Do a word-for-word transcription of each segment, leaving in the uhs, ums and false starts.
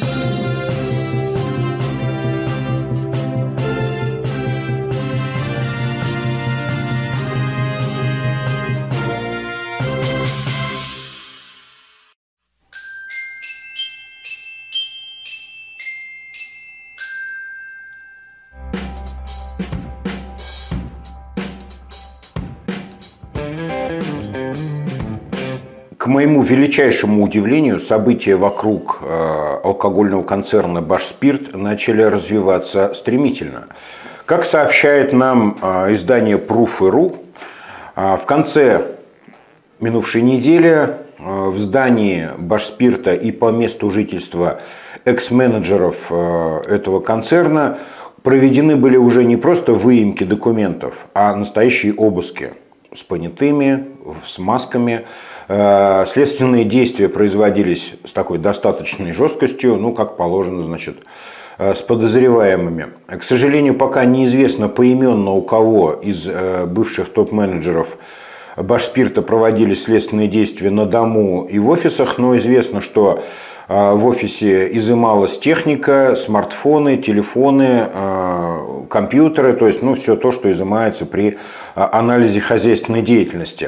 К моему величайшему удивлению, события вокруг э, алкогольного концерна «Башспирт» начали развиваться стремительно. Как сообщает нам э, издание Proof точка ру, э, в конце минувшей недели э, в здании «Башспирта» и по месту жительства экс-менеджеров э, этого концерна проведены были уже не просто выемки документов, а настоящие обыски с понятыми, с масками. Следственные действия производились с такой достаточной жесткостью, ну, как положено, значит, с подозреваемыми. К сожалению, пока неизвестно поименно, у кого из бывших топ-менеджеров «Башспирта» проводились следственные действия на дому и в офисах, но известно, что в офисе изымалась техника, смартфоны, телефоны, компьютеры, то есть, ну, все то, что изымается при анализе хозяйственной деятельности.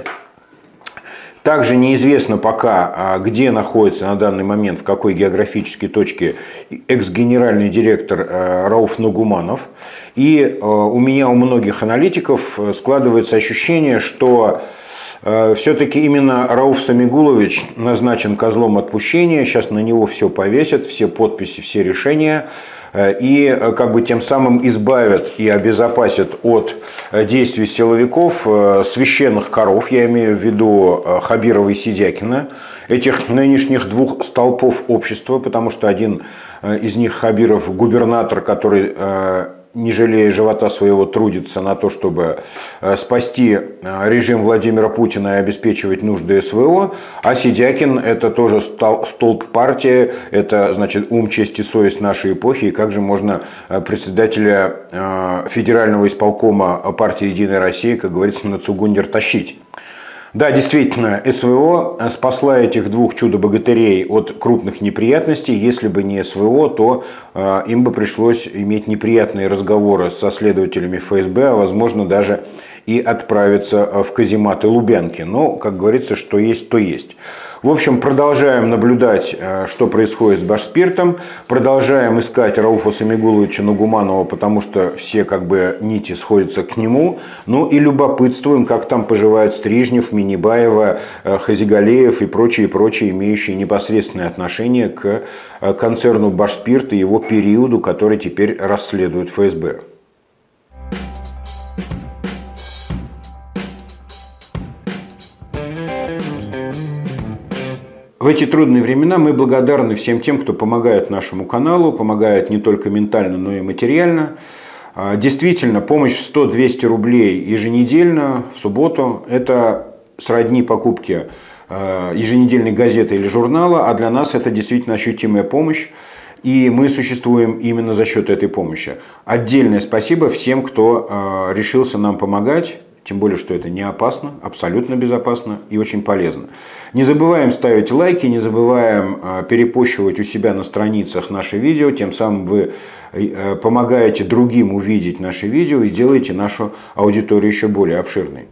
Также неизвестно пока, где находится на данный момент, в какой географической точке экс-генеральный директор Рауф Нугуманов. И у меня, у многих аналитиков складывается ощущение, что все-таки именно Рауф Самигулович назначен козлом отпущения. Сейчас на него все повесят, все подписи, все решения. И как бы тем самым избавят и обезопасят от действий силовиков священных коров, я имею в виду Хабирова и Сидякина, этих нынешних двух столпов общества, потому что один из них, Хабиров, губернатор, который, не жалея живота своего, трудится на то, чтобы спасти режим Владимира Путина и обеспечивать нужды СВО, а Сидякин — это тоже столб партии, это, значит, ум, честь и совесть нашей эпохи, и как же можно председателя федерального исполкома партии «Единая Россия», как говорится, на цугундер тащить. Да, действительно, СВО спасла этих двух чудо-богатырей от крупных неприятностей. Если бы не СВО, то э, им бы пришлось иметь неприятные разговоры со следователями ФСБ, а возможно даже и отправиться в казематы Лубянки. Но, как говорится, что есть, то есть. В общем, продолжаем наблюдать, что происходит с «Башспиртом», продолжаем искать Рауфа Самигуловича Нугуманова, потому что все как бы нити сходятся к нему, ну и любопытствуем, как там поживают Стрижнев, Минибаева, Хазигалеев и прочие, прочие, имеющие непосредственное отношение к концерну «Башспирт» и его периоду, который теперь расследует ФСБ. В эти трудные времена мы благодарны всем тем, кто помогает нашему каналу, помогает не только ментально, но и материально. Действительно, помощь в сто-двести рублей еженедельно, в субботу, это сродни покупке еженедельной газеты или журнала, а для нас это действительно ощутимая помощь. И мы существуем именно за счет этой помощи. Отдельное спасибо всем, кто решился нам помогать. Тем более, что это не опасно, абсолютно безопасно и очень полезно. Не забываем ставить лайки, не забываем перепощивать у себя на страницах наши видео. Тем самым вы помогаете другим увидеть наши видео и делаете нашу аудиторию еще более обширной.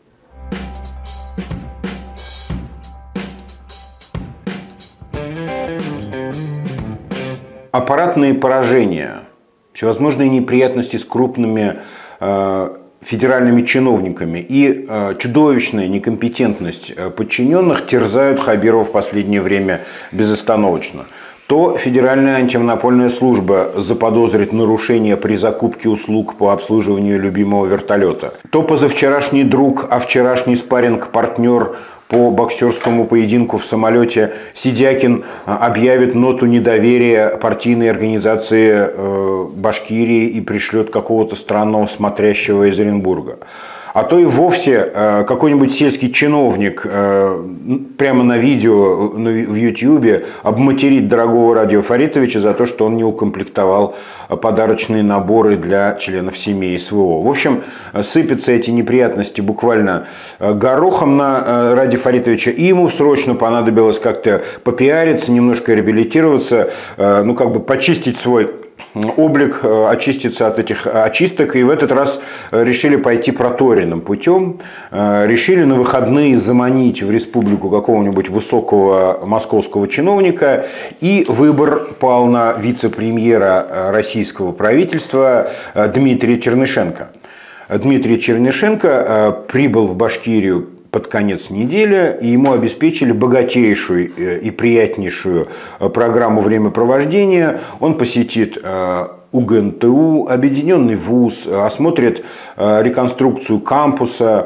Аппаратные поражения, всевозможные неприятности с крупными федеральными чиновниками и э, чудовищная некомпетентность подчиненных терзают Хабирова в последнее время безостановочно. То Федеральная антимонопольная служба заподозрит нарушение при закупке услуг по обслуживанию любимого вертолета, то позавчерашний друг, а вчерашний спарринг-партнер по боксерскому поединку в самолете Сидякин объявит ноту недоверия партийной организации Башкирии и пришлет какого-то странного смотрящего из Оренбурга. а то и вовсе какой-нибудь сельский чиновник прямо на видео в Ютьюбе обматерит дорогого Радия Фаритовича за то, что он не укомплектовал подарочные наборы для членов семьи СВО. В общем, сыпятся эти неприятности буквально горохом на Радия Фаритовича, и ему срочно понадобилось как-то попиариться, немножко реабилитироваться, ну как бы почистить свой облик, очиститься от этих очисток, и в этот раз решили пойти проторенным путем, решили на выходные заманить в республику какого-нибудь высокого московского чиновника, и выбор пал на вице-премьера российского правительства Дмитрия Чернышенко. Дмитрий Чернышенко прибыл в Башкирию под конец недели, и ему обеспечили богатейшую и приятнейшую программу времяпровождения. Он посетит УГНТУ, Объединенный вуз, осмотрит реконструкцию кампуса,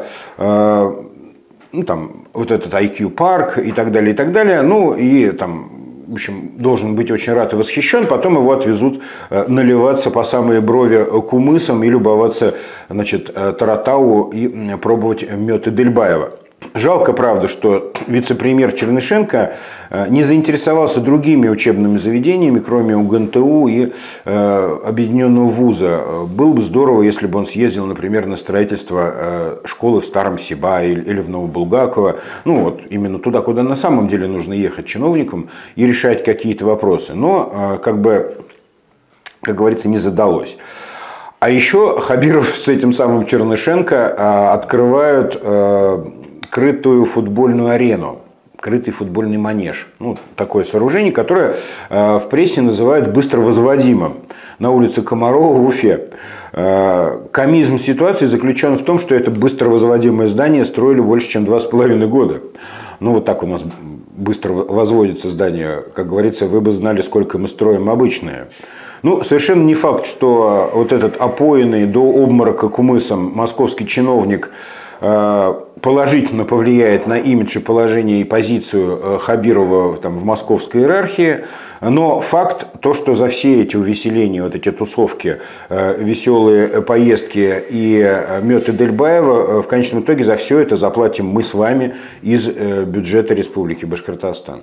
ну, там, вот этот ай кью парк и так далее, и так далее. Ну, и там, в общем, должен быть очень рад и восхищен. Потом его отвезут наливаться по самые брови кумысом и любоваться, значит, Таратау и пробовать мед Эдельбаева. Жалко, правда, что вице-премьер Чернышенко не заинтересовался другими учебными заведениями, кроме УГНТУ и э, Объединенного вуза. Было бы здорово, если бы он съездил, например, на строительство э, школы в Старом Сибае или, или в Новобулгаково. Ну вот, именно туда, куда на самом деле нужно ехать чиновникам и решать какие-то вопросы. Но, э, как бы, как говорится, не задалось. А еще Хабиров с этим самым Чернышенко э, открывают э, крытую футбольную арену. Крытый футбольный манеж. Ну, такое сооружение, которое э, в прессе называют быстро возводимым. На улице Комарова в Уфе. Э, комизм ситуации заключен в том, что это быстро возводимое здание строили больше, чем два с половиной года. Ну, вот так у нас быстро возводится здание. Как говорится, вы бы знали, сколько мы строим обычное. Ну, совершенно не факт, что вот этот опоенный до обморока кумысом московский чиновник положительно повлияет на имидж и положение и позицию Хабирова там, в московской иерархии. Но факт, то, что за все эти увеселения, вот эти тусовки, веселые поездки и мед Эдельбаева, в конечном итоге за все это заплатим мы с вами из бюджета Республики Башкортостан.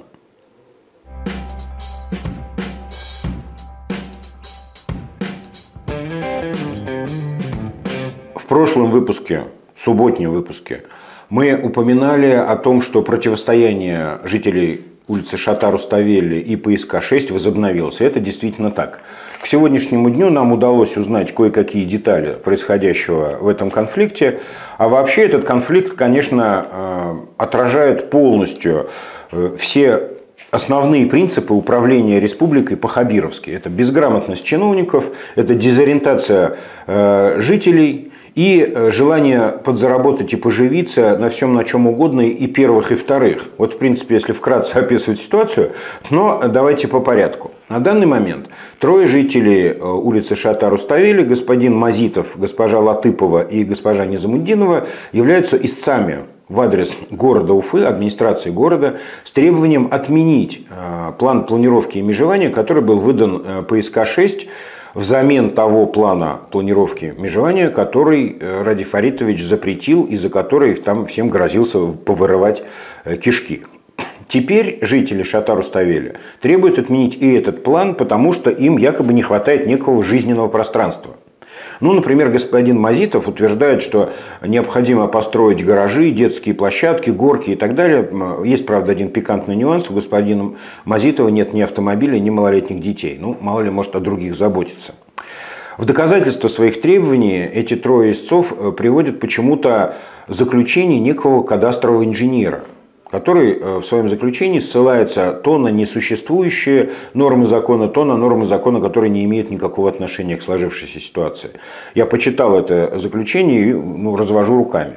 В прошлом выпуске, субботнем выпуске, мы упоминали о том, что противостояние жителей улицы Шата-Руставели и П С К шесть возобновилось. И это действительно так. К сегодняшнему дню нам удалось узнать кое-какие детали происходящего в этом конфликте. А вообще этот конфликт, конечно, отражает полностью все основные принципы управления республикой по-хабировски. Это безграмотность чиновников, это дезориентация жителей и желание подзаработать и поживиться на всем, на чем угодно, и первых, и вторых. Вот, в принципе, если вкратце описывать ситуацию, но давайте по порядку. На данный момент трое жителей улицы Шата-Руставели, господин Мазитов, госпожа Латыпова и госпожа Низамуддинова, являются истцами в адрес города Уфы, администрации города, с требованием отменить план планировки и межевания, который был выдан П С К шесть, взамен того плана планировки межевания, который Радий Фаритович запретил и за который там всем грозился повырывать кишки. Теперь жители Шата-Руставели требуют отменить и этот план, потому что им якобы не хватает некого жизненного пространства. Ну, например, господин Мазитов утверждает, что необходимо построить гаражи, детские площадки, горки и так далее. Есть, правда, один пикантный нюанс. У господина Мазитова нет ни автомобиля, ни малолетних детей. Ну, мало ли, может, о других заботиться. В доказательство своих требований эти трое истцов приводят почему-то заключение некого кадастрового инженера, который в своем заключении ссылается то на несуществующие нормы закона, то на нормы закона, которые не имеют никакого отношения к сложившейся ситуации. Я почитал это заключение и ну, развожу руками.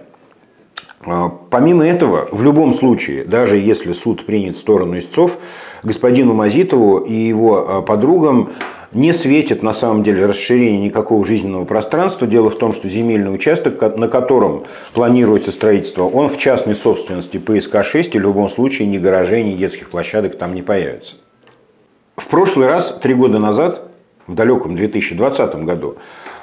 Помимо этого, в любом случае, даже если суд принят в сторону истцов, господину Мазитову и его подругам не светит на самом деле расширение никакого жизненного пространства. Дело в том, что земельный участок, на котором планируется строительство, он в частной собственности П С К шесть, и в любом случае ни гаражей, ни детских площадок там не появится. В прошлый раз, три года назад, в далеком две тысячи двадцатом году,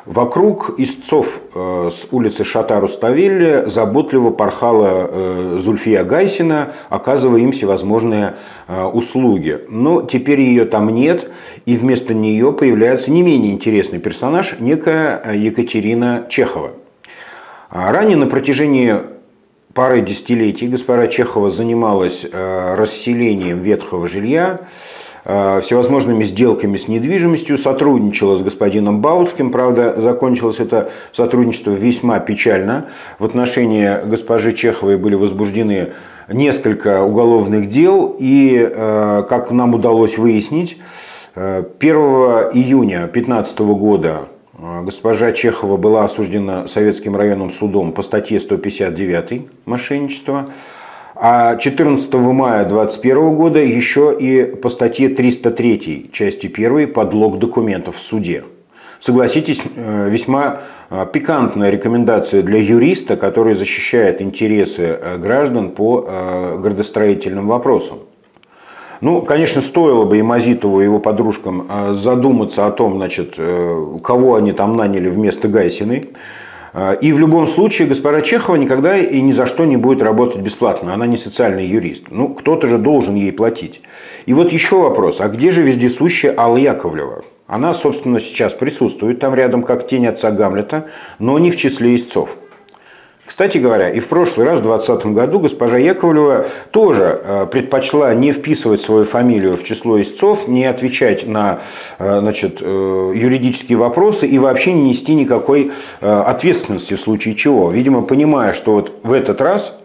Вокруг истцов э, с улицы Шата-Руставели заботливо порхала э, Зульфия Гайсина, оказывая им всевозможные э, услуги. Но теперь ее там нет, и вместо нее появляется не менее интересный персонаж, некая Екатерина Чехова. Ранее на протяжении пары десятилетий госпожа Чехова занималась э, расселением ветхого жилья, всевозможными сделками с недвижимостью, сотрудничала с господином Баутским. Правда, закончилось это сотрудничество весьма печально. В отношении госпожи Чеховой были возбуждены несколько уголовных дел. И, как нам удалось выяснить, первого июня две тысячи пятнадцатого года госпожа Чехова была осуждена Советским районным судом по статье сто пятьдесят девять «Мошенничество». А четырнадцатого мая две тысячи двадцать первого года еще и по статье триста три части первой «Подлог документов в суде». Согласитесь, весьма пикантная рекомендация для юриста, который защищает интересы граждан по градостроительным вопросам. Ну, конечно, стоило бы и Мазитову, и его подружкам задуматься о том, значит, кого они там наняли вместо Гайсиной. И в любом случае госпожа Чехова никогда и ни за что не будет работать бесплатно. Она не социальный юрист. Ну, кто-то же должен ей платить. И вот еще вопрос. А где же вездесущая Алла Яковлева? Она, собственно, сейчас присутствует там рядом, как тень отца Гамлета, но не в числе истцов. Кстати говоря, и в прошлый раз, в двадцатом году, госпожа Яковлева тоже предпочла не вписывать свою фамилию в число истцов, не отвечать на, значит, юридические вопросы и вообще не нести никакой ответственности в случае чего. Видимо, понимая, что вот в этот раз,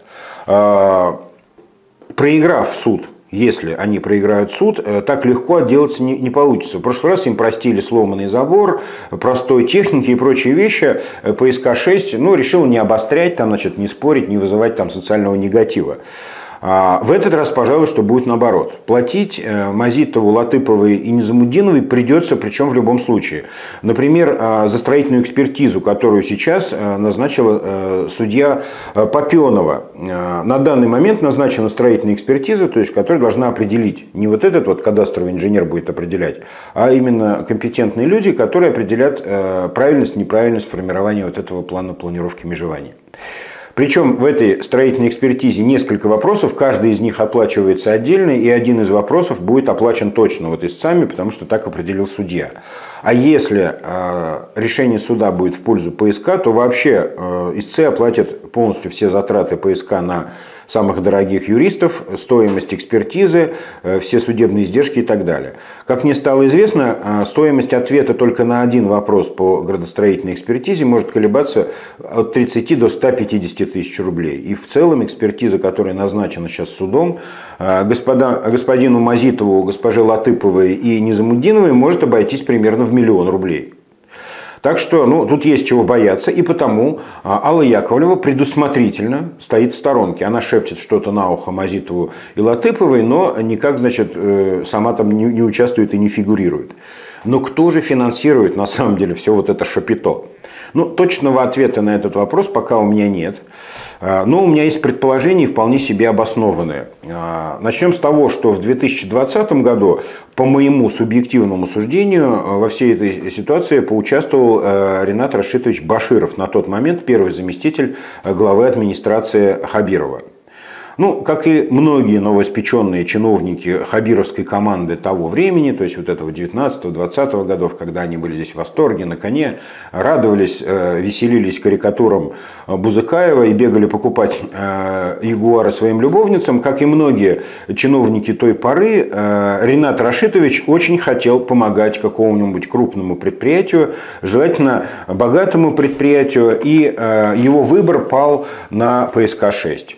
проиграв суд, если они проиграют суд, так легко отделаться не, не получится. В прошлый раз им простили сломанный забор, простой техники и прочие вещи. По эс ка шесть ну, решил не обострять, там, значит, не спорить, не вызывать там, социального негатива. А в этот раз, пожалуй, что будет наоборот. Платить Мазитову, Латыповой и Низамутдиновой придется, причем в любом случае. Например, за строительную экспертизу, которую сейчас назначила судья Попенова. На данный момент назначена строительная экспертиза, то есть, которая должна определить, не вот этот вот кадастровый инженер будет определять, а именно компетентные люди, которые определят правильность, неправильность формирования вот этого плана планировки межевания. Причем в этой строительной экспертизе несколько вопросов, каждый из них оплачивается отдельно, и один из вопросов будет оплачен точно вот истцами, потому что так определил судья. А если э, решение суда будет в пользу пэ эс ка, то вообще э, истцы оплатят полностью все затраты пэ эс ка на самых дорогих юристов, стоимость экспертизы, все судебные издержки и так далее. Как мне стало известно, стоимость ответа только на один вопрос по градостроительной экспертизе может колебаться от тридцати до ста пятидесяти тысяч рублей. И в целом экспертиза, которая назначена сейчас судом, господа, господину Мазитову, госпоже Латыповой и Низамутдиновой может обойтись примерно в миллион рублей. Так что ну, тут есть чего бояться, и потому Алла Яковлева предусмотрительно стоит в сторонке. Она шепчет что-то на ухо Мазитову и Латыповой, но никак, значит, сама там не, не участвует и не фигурирует. Но кто же финансирует на самом деле все вот это шапито? Ну, точного ответа на этот вопрос пока у меня нет. Но у меня есть предположения вполне себе обоснованные. Начнем с того, что в две тысячи двадцатом году, по моему субъективному суждению, во всей этой ситуации поучаствовал Ринат Рашитович Баширов, на тот момент первый заместитель главы администрации Хабирова. Ну, как и многие новоиспеченные чиновники хабировской команды того времени, то есть вот этого девятнадцатого-двадцатого годов, когда они были здесь в восторге, на коне, радовались, веселились карикатурам Бузыкаева и бегали покупать ягуары своим любовницам, как и многие чиновники той поры, Ринат Рашитович очень хотел помогать какому-нибудь крупному предприятию, желательно богатому предприятию, и его выбор пал на пэ эс ка шесть.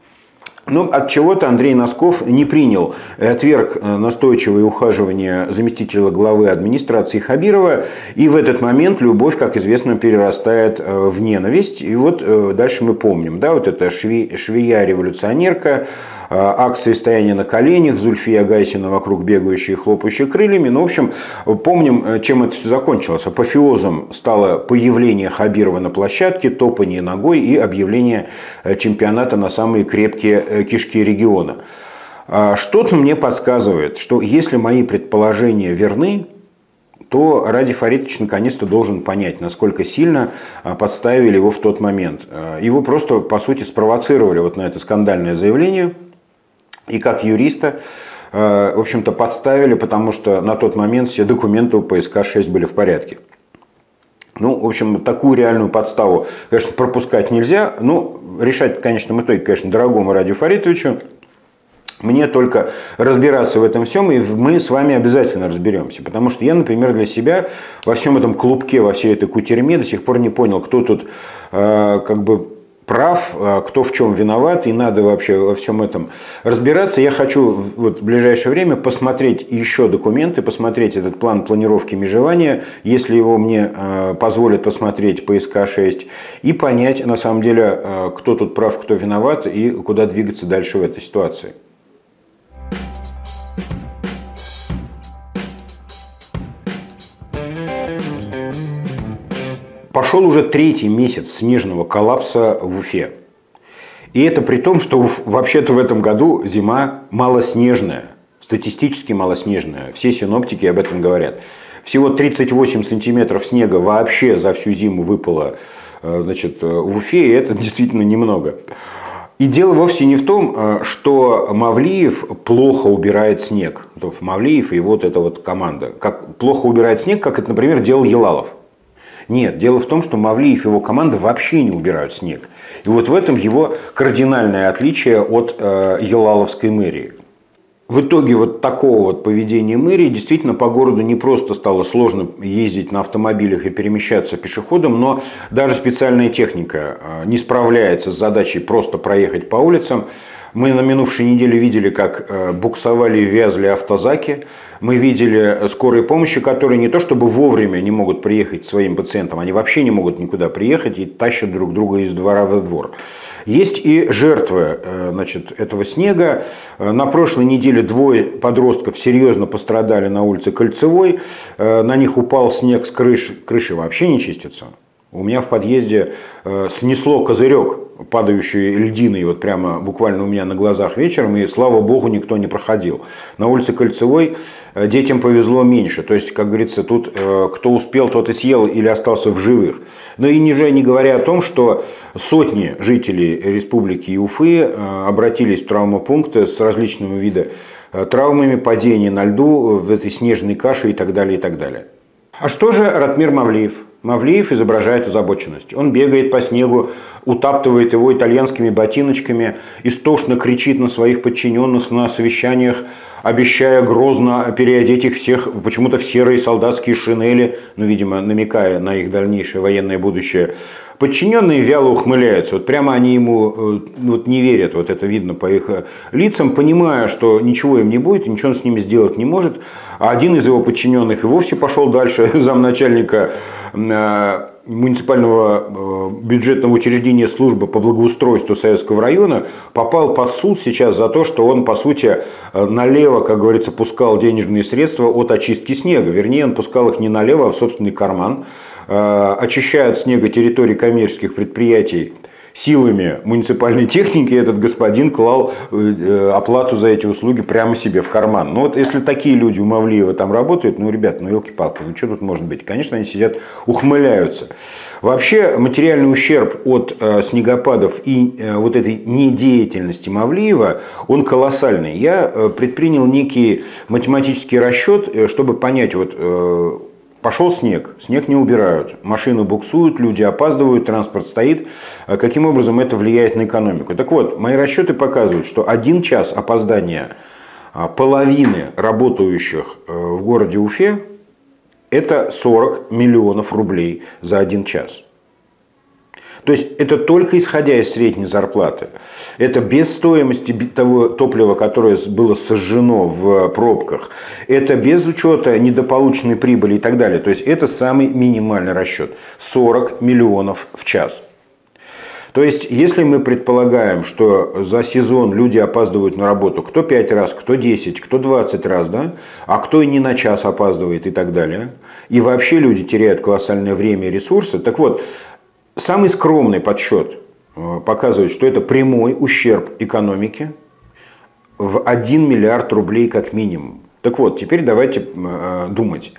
Но от чего-то Андрей Носков не принял и отверг настойчивое ухаживание заместителя главы администрации Хабирова. И в этот момент любовь, как известно, перерастает в ненависть. И вот дальше мы помним, да, вот эта швея-революционерка, акции стояния на коленях, Зульфия Гайсина вокруг бегающая и хлопающая крыльями. Ну, в общем, помним, чем это все закончилось. Апофеозом стало появление Хабирова на площадке, топание ногой и объявление чемпионата на самые крепкие кишки региона. Что-то мне подсказывает, что если мои предположения верны, то Ради Фаритович наконец-то должен понять, насколько сильно подставили его в тот момент. Его просто, по сути, спровоцировали вот на это скандальное заявление. И как юриста, в общем-то, подставили, потому что на тот момент все документы у Пэ Эс Ка шесть были в порядке. Ну, в общем, такую реальную подставу, конечно, пропускать нельзя. Ну, решать в конечном итоге, конечно, дорогому Радию Фаритовичу. Мне только разбираться в этом всем, и мы с вами обязательно разберемся. Потому что я, например, для себя во всем этом клубке, во всей этой кутерьме до сих пор не понял, кто тут э, как бы прав, кто в чем виноват, и надо вообще во всем этом разбираться. Я хочу вот в ближайшее время посмотреть еще документы, посмотреть этот план планировки межевания, если его мне э, позволит посмотреть Пэ Эс Ка шесть, и понять, на самом деле, э, кто тут прав, кто виноват, и куда двигаться дальше в этой ситуации. Пошел уже третий месяц снежного коллапса в Уфе. И это при том, что вообще-то в этом году зима малоснежная, статистически малоснежная. Все синоптики об этом говорят. Всего тридцать восемь сантиметров снега вообще за всю зиму выпало, значит, в Уфе, и это действительно немного. И дело вовсе не в том, что Мавлиев плохо убирает снег. Мавлиев и вот эта вот команда. Как плохо убирает снег, как это, например, делал Елалов. Нет, дело в том, что Мавлиев и его команда вообще не убирают снег. И вот в этом его кардинальное отличие от э, елаловской мэрии. В итоге вот такого вот поведения мэрии действительно по городу не просто стало сложно ездить на автомобилях и перемещаться пешеходом, но даже специальная техника не справляется с задачей просто проехать по улицам. Мы на минувшей неделе видели, как буксовали и вязли автозаки. Мы видели скорые помощи, которые не то чтобы вовремя не могут приехать к своим пациентам, они вообще не могут никуда приехать и тащат друг друга из двора во двор. Есть и жертвы, значит, этого снега. На прошлой неделе двое подростков серьезно пострадали на улице Кольцевой. На них упал снег с крыши. Крыши вообще не чистятся. У меня в подъезде снесло козырек, падающий льдиной, вот прямо буквально у меня на глазах вечером, и слава богу, никто не проходил. На улице Кольцевой детям повезло меньше. То есть, как говорится, тут кто успел, тот и съел или остался в живых. Но и уже не говоря о том, что сотни жителей республики и Уфы обратились в травмопункты с различными видами травмами, падения на льду, в этой снежной каше и так далее, и так далее. А что же Ратмир Мавлиев? Мавлиев изображает озабоченность. Он бегает по снегу, утаптывает его итальянскими ботиночками, истошно кричит на своих подчиненных на совещаниях, обещая грозно переодеть их всех почему-то в серые солдатские шинели, ну, видимо, намекая на их дальнейшее военное будущее. Подчиненные вяло ухмыляются. Вот прямо они ему вот, не верят, вот это видно по их лицам, понимая, что ничего им не будет, ничего он с ними сделать не может. А один из его подчиненных и вовсе пошел дальше, замначальника муниципального бюджетного учреждения службы по благоустройству Советского района, попал под суд сейчас за то, что он, по сути, налево, как говорится, пускал денежные средства от очистки снега. Вернее, он пускал их не налево, а в собственный карман. Очищая от снега территории коммерческих предприятий силами муниципальной техники, этот господин клал оплату за эти услуги прямо себе в карман. Ну вот если такие люди у Мавлиева там работают, ну, ребят, ну, елки-палки, ну, что тут может быть? Конечно, они сидят, ухмыляются. Вообще, материальный ущерб от э, снегопадов и э, вот этой недеятельности Мавлиева, он колоссальный. Я э, предпринял некий математический расчет, э, чтобы понять, вот, э, пошел снег, снег не убирают, машины буксуют, люди опаздывают, транспорт стоит. Каким образом это влияет на экономику? Так вот, мои расчеты показывают, что один час опоздания половины работающих в городе Уфе – это сорок миллионов рублей за один час. То есть это только исходя из средней зарплаты. Это без стоимости того топлива, которое было сожжено в пробках. Это без учета недополученной прибыли и так далее. То есть это самый минимальный расчет. сорок миллионов в час. То есть, если мы предполагаем, что за сезон люди опаздывают на работу кто пять раз, кто десять, кто двадцать раз, да? А кто и не на час опаздывает и так далее, и вообще люди теряют колоссальное время и ресурсы, так вот, самый скромный подсчет показывает, что это прямой ущерб экономике в один миллиард рублей как минимум. Так вот, теперь давайте думать.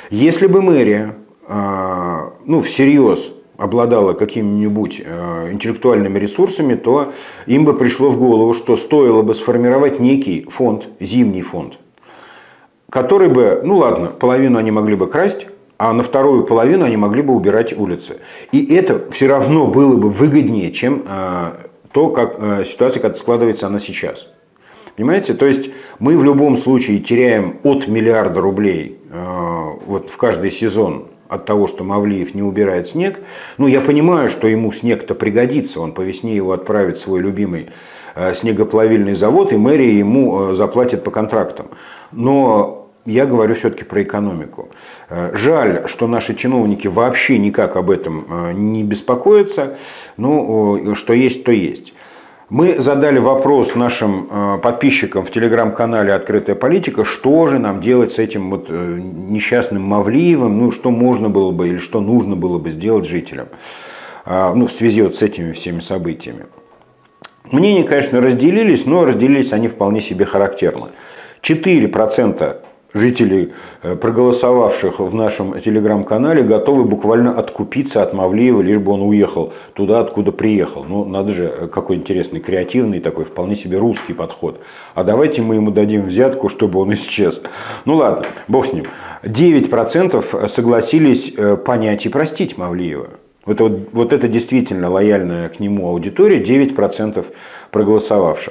Если бы мэрия ну, всерьез обладала какими-нибудь интеллектуальными ресурсами, то им бы пришло в голову, что стоило бы сформировать некий фонд, зимний фонд, который бы, ну ладно, половину они могли бы красть, а на вторую половину они могли бы убирать улицы. И это все равно было бы выгоднее, чем то, как ситуация, как складывается она сейчас. Понимаете? То есть мы в любом случае теряем от миллиарда рублей вот в каждый сезон от того, что Мавлиев не убирает снег. Ну, я понимаю, что ему снег-то пригодится. Он по весне его отправит в свой любимый снегоплавильный завод, и мэрия ему заплатит по контрактам. Но я говорю все-таки про экономику. Жаль, что наши чиновники вообще никак об этом не беспокоятся. Ну, что есть, то есть. Мы задали вопрос нашим подписчикам в телеграм-канале «Открытая политика», что же нам делать с этим вот несчастным Мавлиевым, ну, что можно было бы или что нужно было бы сделать жителям, ну, в связи вот с этими всеми событиями. Мнения, конечно, разделились, но разделились они вполне себе характерно. четыре процента жителей, проголосовавших в нашем телеграм-канале, готовы буквально откупиться от Мавлиева, лишь бы он уехал туда, откуда приехал. Ну, надо же, какой интересный, креативный такой, вполне себе русский подход. А давайте мы ему дадим взятку, чтобы он исчез. Ну ладно, бог с ним. девять процентов согласились понять и простить Мавлиева. Вот, вот, вот это действительно лояльная к нему аудитория, девять процентов проголосовавших.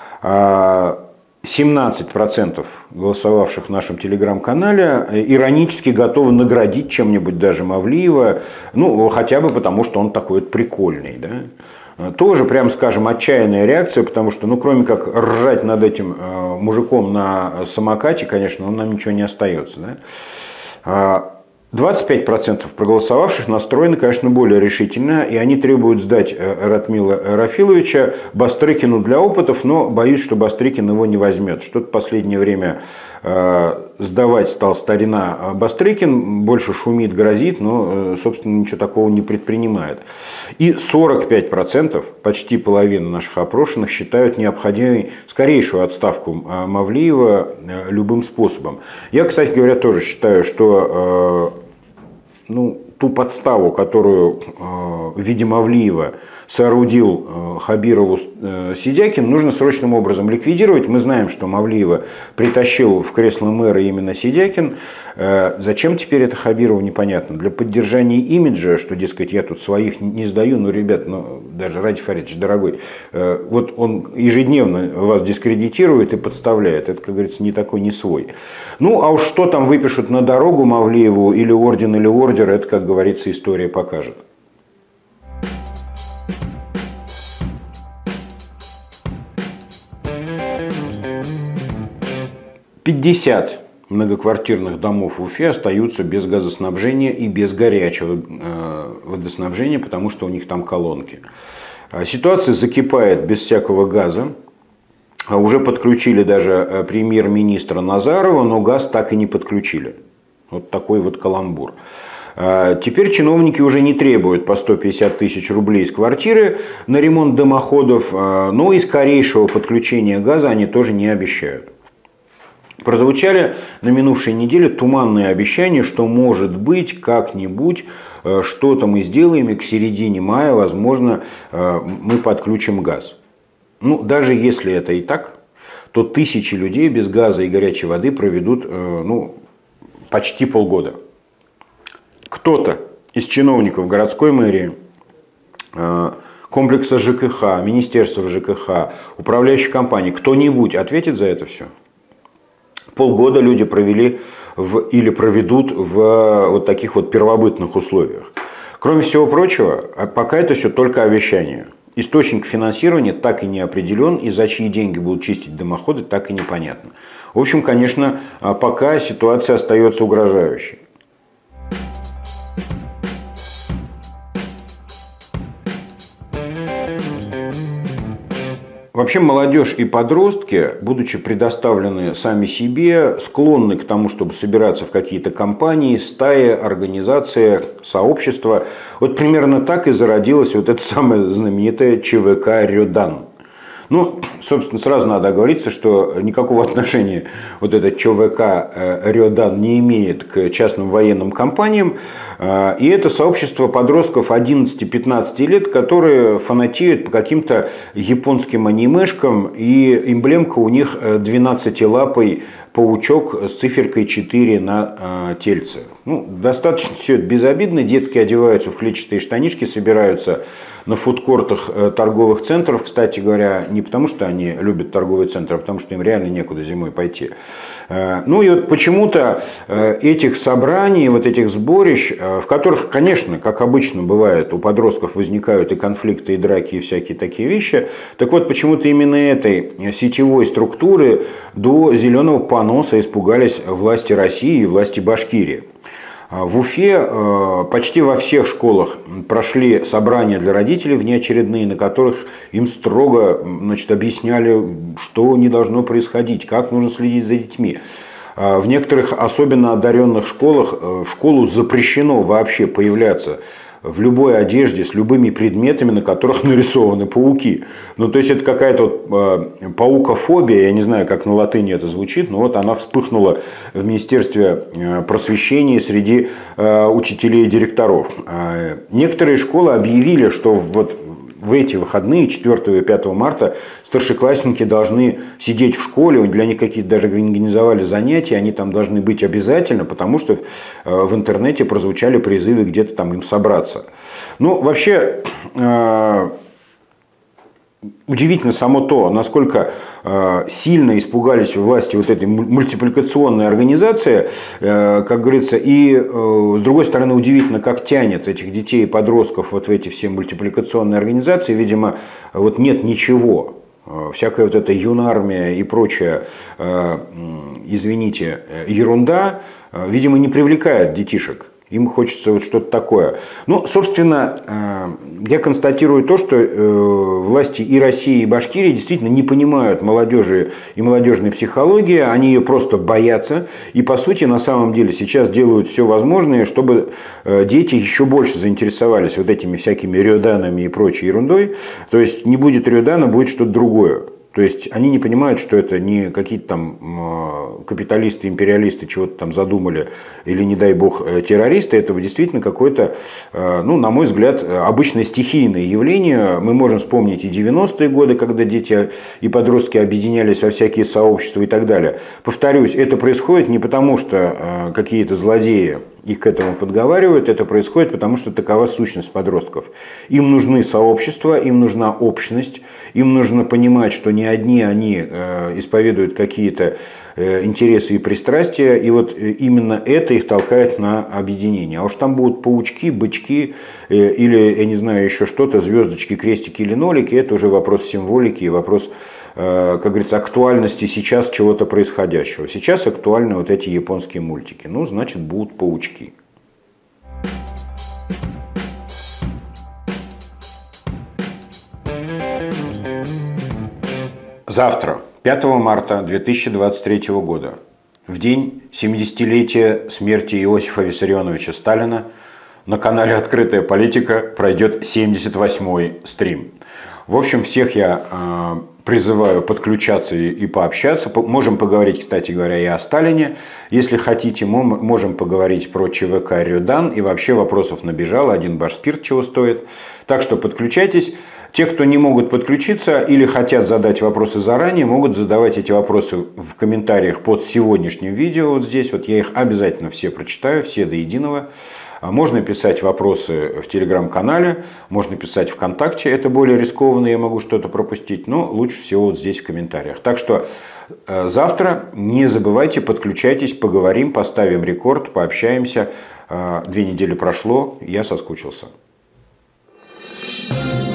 семнадцать процентов голосовавших в нашем телеграм-канале иронически готовы наградить чем-нибудь даже Мавлиева, ну, хотя бы потому, что он такой вот прикольный. Да? Тоже, прям скажем, отчаянная реакция, потому что, ну, кроме как ржать над этим мужиком на самокате, конечно, нам ничего не остается. Да? двадцать пять процентов проголосовавших настроены, конечно, более решительно, и они требуют сдать Ратмила Рафиловича Бастрыкину для опытов, но боюсь, что Бастрыкин его не возьмет. Что-то в последнее время сдавать стал старина Бастрыкин, больше шумит, грозит, но, собственно, ничего такого не предпринимает. И сорок пять процентов, почти половина наших опрошенных, считают необходимой скорейшую отставку Мавлиева любым способом. Я, кстати говоря, тоже считаю, что ну, ту подставу, которую в виде Мавлиева соорудил Хабирову Сидякин, нужно срочным образом ликвидировать. Мы знаем, что Мавлиева притащил в кресло мэра именно Сидякин. Зачем теперь это Хабирову, непонятно. Для поддержания имиджа, что, дескать, я тут своих не сдаю, ну, ребят, ну, даже Ради Фаридович, дорогой, вот он ежедневно вас дискредитирует и подставляет. Это, как говорится, не такой, не свой. Ну, а уж что там выпишут на дорогу Мавлиеву, или орден, или ордер, это, как говорится, история покажет. пятьдесят многоквартирных домов в Уфе остаются без газоснабжения и без горячего водоснабжения, потому что у них там колонки. Ситуация закипает без всякого газа. Уже подключили даже премьер-министра Назарова, но газ так и не подключили. Вот такой вот каламбур. Теперь чиновники уже не требуют по сто пятьдесят тысяч рублей с квартиры на ремонт дымоходов, но и скорейшего подключения газа они тоже не обещают. Прозвучали на минувшей неделе туманные обещания, что, может быть, как-нибудь что-то мы сделаем, и к середине мая, возможно, мы подключим газ. Ну, даже если это и так, то тысячи людей без газа и горячей воды проведут, ну, почти полгода. Кто-то из чиновников городской мэрии, комплекса ЖКХ, Министерства ЖКХ, управляющей компании, кто-нибудь ответит за это все? Полгода люди провели в, или проведут в вот таких вот первобытных условиях. Кроме всего прочего, пока это все только обещание. Источник финансирования так и не определен, и за чьи деньги будут чистить дымоходы, так и непонятно. В общем, конечно, пока ситуация остается угрожающей. Вообще молодежь и подростки, будучи предоставлены сами себе, склонны к тому, чтобы собираться в какие-то компании, стаи, организации, сообщества. Вот примерно так и зародилась вот эта самая знаменитая ЧВК «Рёдан». Ну, собственно, сразу надо оговориться, что никакого отношения вот этот ЧВК Рёдан не имеет к частным военным компаниям. И это сообщество подростков одиннадцати-пятнадцати лет, которые фанатеют по каким-то японским анимешкам, и эмблемка у них двенадцатилапый паучок с циферкой четыре на тельце. Ну, достаточно все это безобидно. Детки одеваются в клетчатые штанишки, собираются на фудкортах торговых центров. Кстати говоря, не потому, что они любят торговые центры, а потому, что им реально некуда зимой пойти. Ну и вот почему-то этих собраний, вот этих сборищ, в которых, конечно, как обычно бывает, у подростков возникают и конфликты, и драки, и всякие такие вещи. Так вот, почему-то именно этой сетевой структуры до зеленого поноса испугались власти России и власти Башкирии. В Уфе почти во всех школах прошли собрания для родителей внеочередные, на которых им строго, значит, объясняли, что не должно происходить, как нужно следить за детьми. В некоторых особенно одаренных школах в школу запрещено вообще появляться в любой одежде с любыми предметами, на которых нарисованы пауки. Ну, то есть это какая-то вот э, паукофобия, я не знаю, как на латыни это звучит, но вот она вспыхнула в Министерстве просвещения среди э, учителей и директоров. Э, некоторые школы объявили, что вот в эти выходные, четвёртого и пятого марта, старшеклассники должны сидеть в школе, для них какие-то даже организовали занятия, они там должны быть обязательно, потому что в интернете прозвучали призывы где-то там им собраться. Ну, вообще, удивительно само то, насколько сильно испугались власти вот этой мультипликационной организации, как говорится, и с другой стороны удивительно, как тянет этих детей и подростков вот в эти все мультипликационные организации. Видимо, вот нет ничего, всякая вот эта юнармия и прочая, извините, ерунда, видимо, не привлекает детишек. Им хочется вот что-то такое. Ну, собственно, я констатирую то, что власти и России, и Башкирии действительно не понимают молодежи и молодежной психологии. Они ее просто боятся. И, по сути, на самом деле сейчас делают все возможное, чтобы дети еще больше заинтересовались вот этими всякими рёданами и прочей ерундой. То есть не будет рёдана, будет что-то другое. То есть они не понимают, что это не какие-то там капиталисты, империалисты чего-то там задумали, или, не дай бог, террористы. Это действительно какое-то, ну, на мой взгляд, обычное стихийное явление. Мы можем вспомнить и девяностые годы, когда дети и подростки объединялись во всякие сообщества и так далее. Повторюсь, это происходит не потому, что какие-то злодеи их к этому подговаривают, это происходит потому, что такова сущность подростков. Им нужны сообщества, им нужна общность, им нужно понимать, что не одни они исповедуют какие-то интересы и пристрастия, и вот именно это их толкает на объединение. А уж там будут паучки, бычки или, я не знаю, еще что-то, звездочки, крестики или нолики, это уже вопрос символики и вопрос, как говорится, актуальности сейчас чего-то происходящего. Сейчас актуальны вот эти японские мультики. Ну, значит, будут паучки. Завтра, пятого марта две тысячи двадцать третьего года, в день семидесятилетия смерти Иосифа Виссарионовича Сталина, на канале «Открытая политика» пройдет семьдесят восьмой стрим. В общем, всех я э, призываю подключаться и, и пообщаться. Можем поговорить, кстати говоря, и о Сталине. Если хотите, мы можем поговорить про ЧВК Рёдан. И вообще вопросов набежало. Один башспирт чего стоит. Так что подключайтесь. Те, кто не могут подключиться или хотят задать вопросы заранее, могут задавать эти вопросы в комментариях под сегодняшним видео. Вот здесь вот я их обязательно все прочитаю, все до единого. Можно писать вопросы в телеграм-канале, можно писать ВКонтакте, это более рискованно, я могу что-то пропустить, но лучше всего вот здесь в комментариях. Так что завтра не забывайте, подключайтесь, поговорим, поставим рекорд, пообщаемся. Две недели прошло, я соскучился.